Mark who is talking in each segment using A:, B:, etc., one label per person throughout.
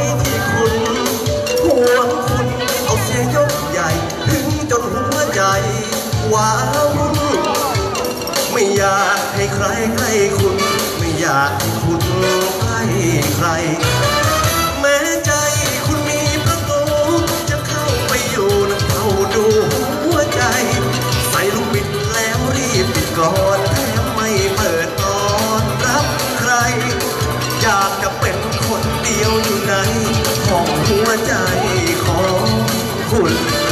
A: ที่คุณห่วงคุณเอาเสียยกใหญ่ถึงจนหัวใจว้าวุ่นไม่อยากให้ใครใกล้คุณไม่อยากให้คุณใกล้ใครแม้ใจคุณมีประตูจะเข้าไปอยู่นั้นเฝ้าดูหัวใจใส่ลูกบิดแล้วรีบปิดก่อนแทบไม่เปิดต้อนรับใครอยากจะเป็นคนเดียวอยู่ในห้องหัวใจของคุณ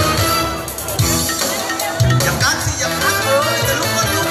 A: อย่ากักสิอย่ากักจะลุกก็ลุก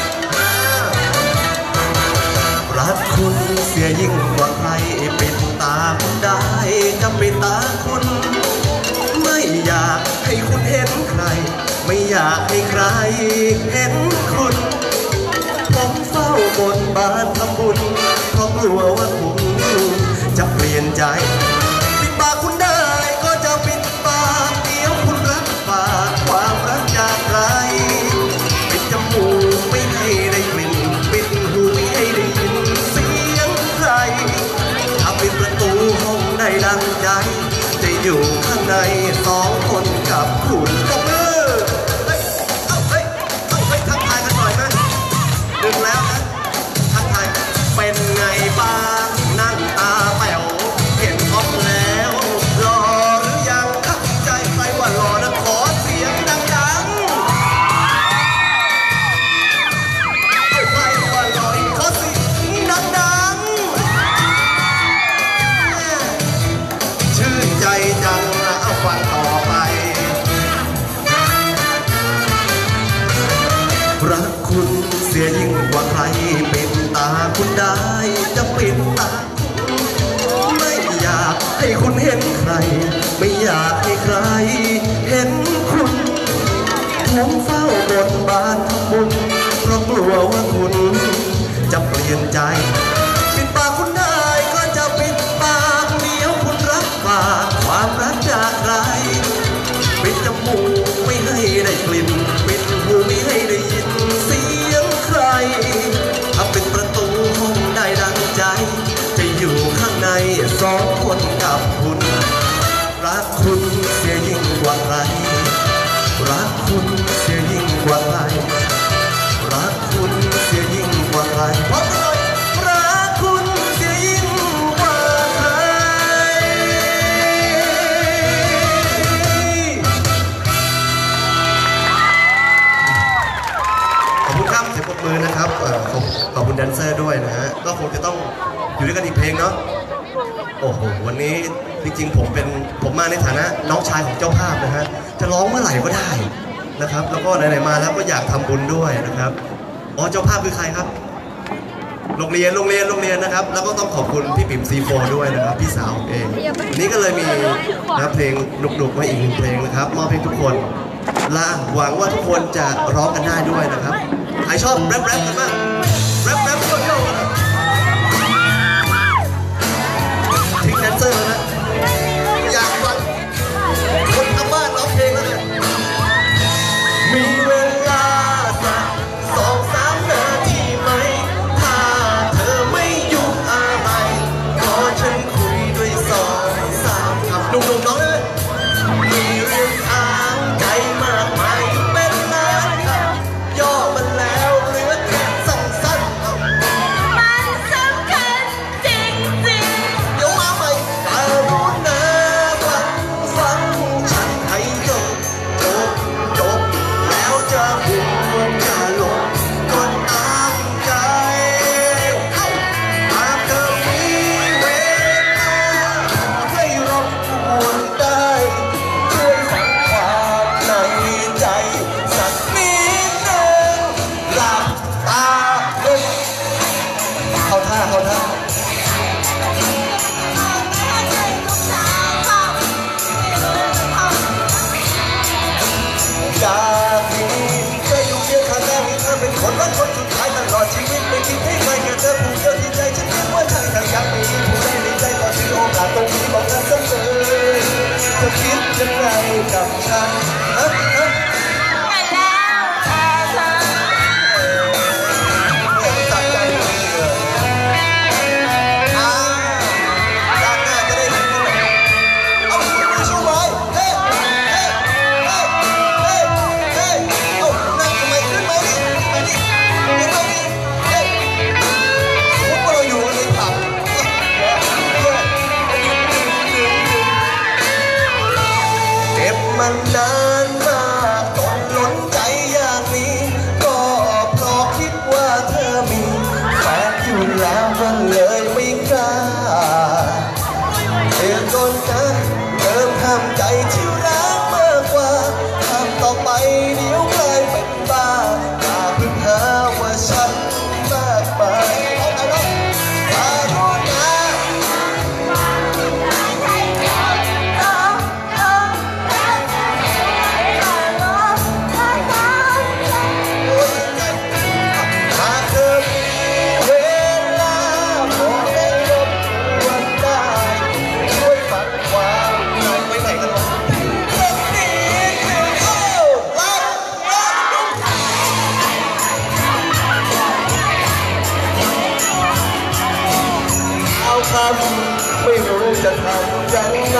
A: รักคุณเสียยิ่งกว่าใครปิดตาคุณได้จะปิดตาคุณไม่อยากให้คุณเห็นใครไม่อยากให้ใครเห็นคุณผมเฝ้าบนบานทำบุญเพราะกลัวว่าคุณจะเปลี่ยนใจปิดปากคุณได้ก็จะปิดปากเดี๋ยวคุณรับปากความรักจากใครปิดจมูกไม่ให้ได้กลิ่นปิดหูไม่ให้ได้ยินเสียงใครถ้าปิดประตูห้องได้ดังใจจะอยู่ข้างในสองคนกับคุณกับมือทักทายกันหน่อยนะดึงแล้วนะทักทายเป็นไงบ้างนั่งตาแป๋วเห็นท็อปแล้วรอหรือยังทักใจใครว่ารอนะขอเสียงดังๆใครว่ารอขอเสียงดังๆชื่นใจจังเอาฟังต่อไปรักคุณเสียยิ่งกว่าใครปิดตาคุณได้จะปิดตาคุณไม่อยากให้คุณเห็นใครไม่อยากให้ใครเห็นคุณผมเฝ้าบนบานทำบุญเพราะกลัวว่าคุณจะเปลี่ยนใจปิดปากคุณได้ก็จะปิดปากเดี๋ยวคุณรับปากความรักจากใครปิดจมูกไม่ให้ได้กลิ่นปิดหูไม่ให้ได้ยินเสียงใครถ้าเป็นประตูห้องได้ดังใจจะอยู่ข้างในสองคนกับคุณรักคุณเสียยิ่งกว่าใครรักคุณเสียยิ่งกว่าใครรักคุณเสียยิ่งกว่าใครพร้อมกันเลยรักคุณเสียยิ่งกว่าใครขอบคุณครับเสียงปรบมือนะครับขอบคุณแดนเซอร์ด้วยนะฮะก็คงจะต้องอยู่ด้วยกันอีกเพลงเนาะโอ้โหวันนี้จริงๆผมมาในฐานะน้องชายของเจ้าภาพนะฮะจะร้องเมื่อไหร่ก็ได้นะครับแล้วก็ไหนๆมาแล้วก็อยากทำบุญด้วยนะครับอ๋อเจ้าภาพคือใครครับโรงเรียนนะครับแล้วก็ต้องขอบคุณพี่ปิ่มซีโฟด้วยนะครับพี่สาวเองนี้ก็เลยมีนะเพลงหนุกๆมาอีกหนึ่งเพลงนะครับมอบให้ทุกคนและหวังว่าทุกคนจะร้องกันได้ด้วยนะครับใครชอบแรปกันบ้างแรปโยกทิ้งแดนเซอร์แล้วนะอยากฟังคนทางบ้านร้องเพลงแล้วเนี่ยมีเวลาสัก2-3 นาทีไหมถ้าเธอไม่ยุ่งอะไรขอฉันคุยด้วย2-3 คำหนุ่มๆน้องเลยมีเรื่องอ้างใจมากมายเป็นล้านคำย่อมันแล้วเหลือแค่สั้นๆมันสำคัญจริงๆเดี๋ยวมาใหม่แต่รู้นะฟังฉันให้จบแล้วจะพูดจะลงก็ตามใจหากเธอมีเวลาให้รบกวนได้ช่วยฟังความในใจสักนิดหนึ่งหลับตาเข้าท่าอยากมีเธออยู่เคียงข้างกันเธอเป็นคนรักคนสุดท้ายตลอดชีวิตไม่คิดให้ใครแค่เธอผู้เดียวที่ใจฉันเพียงว่าฉันแต่อยากมีผู้ใดในใจก่อนที่โอกาสตรงนี้บอกกันเสมอเธอคิดยังไงกับฉันมันนานมากจนล้นใจอย่างนี้ก็เพราะคิดว่าเธอมีแฟนอยู่แล้วก็เลยไม่กล้าเธอก่อนนะเริ่มห้ามใจที่รักมากกว่าทำต่อไปเดี๋ยวกลายเป็นบ้าอย่าเพิ่งหาว่าฉันมากไปไม่รู้จะทำยังไง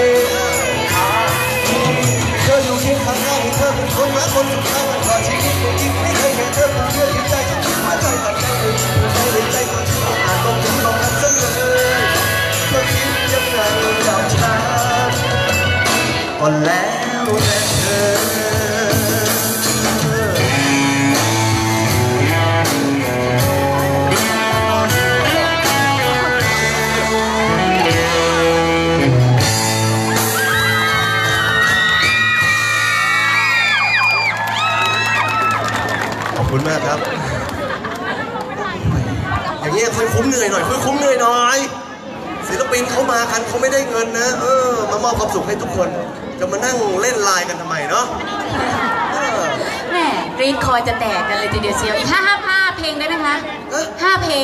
A: เธออยู่เคียงข้างกันเธอเป็นคนรักคนสุดท้ายตลอดชีวิตของจริงไม่เคยเห็นเธอเป็นเพื่อนที่ใจฉันคิดว่าใจตัดใจเลยใจเลยใจคนที่ต้องอ่านต้องถึงต้องรักเสมอเธอคิดยังไงกับฉันก็แล้วแต่เธอขอบคุณมากครับอย่างเงี้ยคุยคุ้มเหนื่อยหน่อยคุยคุ้มเหนื่อยหน่อยศิลปินเขามากันเขาไม่ได้เงินนะมามอบความสุขให้ทุกคนจะมานั่งเล่นไลน์กันทำไมเนาะ
B: แม่รีดคอยจะแตกกันเลยทีเดียวเชียวอีก5เพลงได้ไหมคะ5 เพลง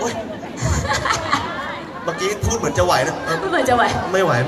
A: เมื่อกี้พูดเหมือนจะไหวนะ
B: เหมือนจะไหว
A: ไม่ไหว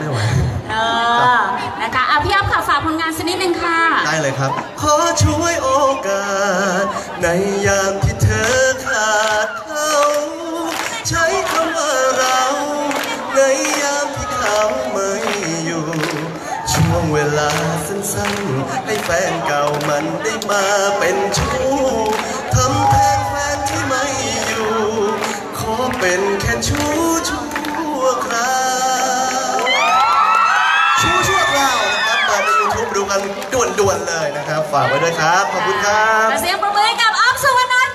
B: นะคะพี่อ๊อฟค่ะฝากผลงานสักนิดนึงค่ะ
A: ได้เลยครับขอช่วยโอกาสในยามที่เธอขาดเขาใช้คำว่าเราในยามที่เขาไม่อยู่ช่วงเวลาสั้นๆให้แฟนเก่ามันได้มาเป็นชู้ทำแทนแฟนที่ไม่อยู่ขอเป็นแค่ชั่วคราวชั่วคราวนะครับเปิดใน YouTube ดูกันด่วนๆเลยนะครับฝากไว้ด้วยครับขอบคุณครับ
B: เสียงปรบมือให้กับอ๊อฟ สุวรรณ